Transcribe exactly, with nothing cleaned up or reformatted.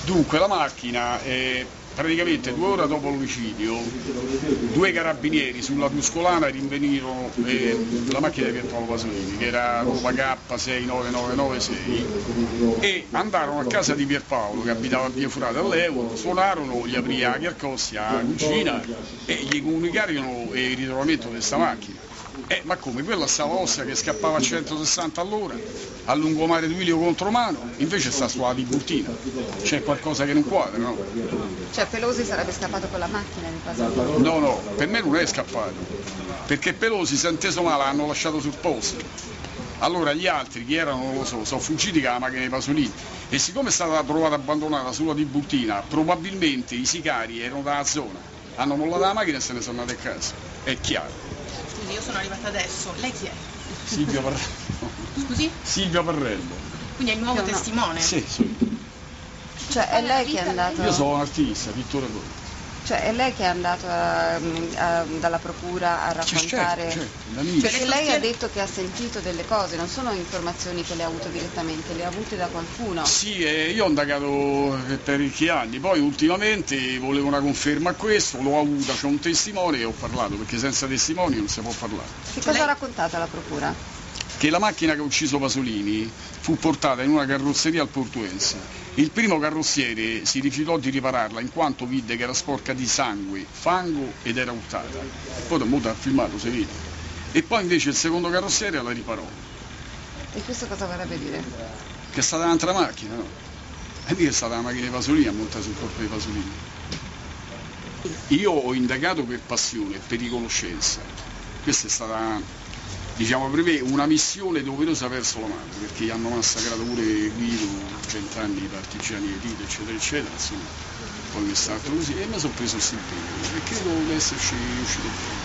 Dunque, la macchina, eh, praticamente due ore dopo l'omicidio, due carabinieri sulla Tuscolana rinvenirono eh, la macchina di Pierpaolo Pasolini, che era Roma K sei nove nove nove sei, e andarono a casa di Pierpaolo, che abitava a Via Furata all'Euro, suonarono, gli aprì la Chiarcossia, la cucina, e gli comunicarono il ritrovamento di questa macchina. Eh, ma come? Quella stava ossia che scappava a centosessanta all'ora, a lungomare Duilio contromano, invece sta sulla Tiburtina. C'è qualcosa che non quadra, no? Cioè Pelosi sarebbe scappato con la macchina di Pasolini? No, no, per me non è scappato, perché Pelosi si è inteso male, l'hanno lasciato sul posto. Allora gli altri, chi erano, non lo so, sono fuggiti con la macchina di Pasolini, e siccome è stata trovata abbandonata sulla Tiburtina, probabilmente i sicari erano dalla zona, hanno mollato la macchina e se ne sono andati a casa, è chiaro. Scusi, io sono arrivata adesso, lei chi è? Silvio Parrello. Scusi? Silvio Parrello. Quindi è il nuovo Io no. testimone? Sì, sì. Cioè è lei che è andato... Io sono un artista, pittore poi. Cioè è lei che è andato a, a, dalla procura a raccontare... Certo, certo, Perché lei ha detto che ha sentito delle cose, non sono informazioni che le ha avuto direttamente, le ha avute da qualcuno. Sì, eh, io ho indagato per parecchi anni, poi ultimamente volevo una conferma a questo, l'ho avuta, c'è un testimone e ho parlato, perché senza testimoni non si può parlare. Che cosa lei... ha raccontato la procura? Che la macchina che ha ucciso Pasolini fu portata in una carrozzeria al Portuense. Il primo carrozziere si rifiutò di ripararla in quanto vide che era sporca di sangue, fango ed era urtata. Poi dopo ha filmato, si vede. E poi invece il secondo carrozziere la riparò. E questo cosa vorrebbe dire? Che è stata un'altra macchina, no? E lì è stata la macchina di Pasolini a montare sul corpo di Pasolini. Io ho indagato per passione e per riconoscenza. Questa è stata, diciamo, per me una missione doverosa verso la madre, perché gli hanno massacrato pure Guido, cent'anni di partigiani di Tito, eccetera, eccetera, insomma, poi mi è stato così e mi sono preso questo impegno e credo di esserci riuscito.